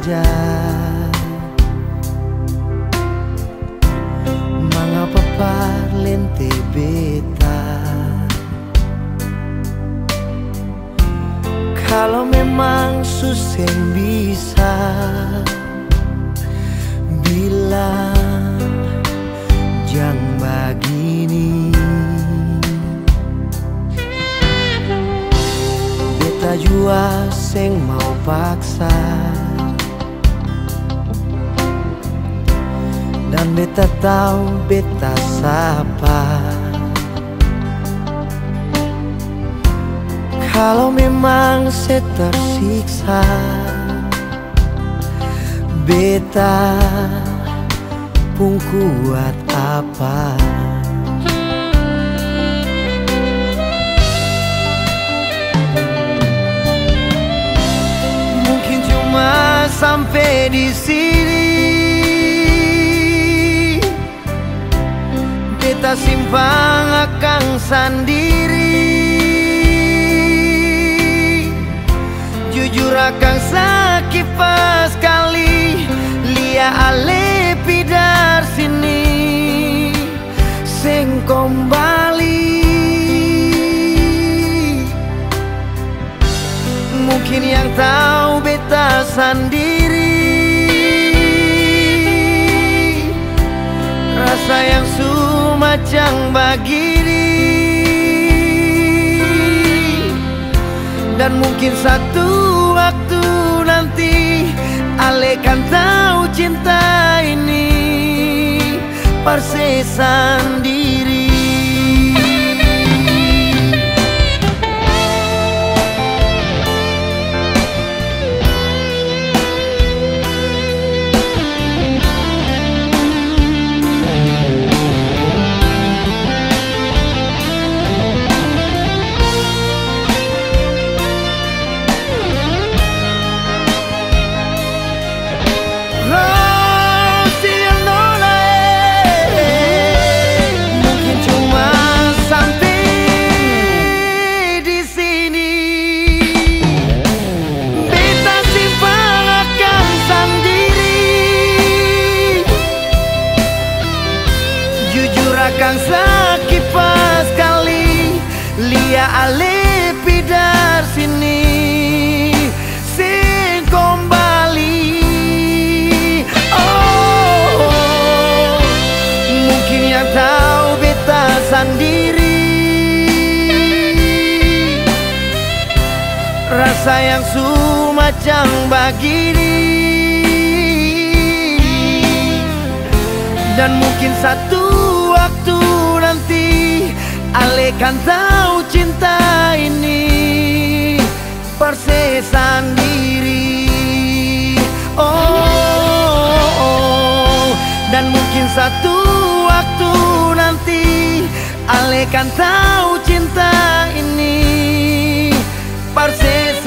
saja. Mengapa parlente beta? Kalau memang suseng bisa bilang jangan begini. Beta jua seng mau paksa, dan beta tahu beta sapa. Kalau memang saya tersiksa, beta pun kuat apa. Mungkin cuma sampai di sini, beta simpang akang sendiri. Jujur akang sakit pas kali lia ale pidar sini seng kembali. Mungkin yang tahu beta sendiri, rasa yang semacam begini. Dan mungkin satu waktu nanti ale kan tahu cinta ini parse sendiri. Akang sakit pas kali lia ale pidar sini sing kembali. Oh, mungkin yang tahu beta sendiri, rasa yang semacam begini. Dan mungkin satu waktu nanti ale kan tahu cinta ini parse sendiri. Oh, dan mungkin satu waktu nanti ale kan tahu cinta ini parse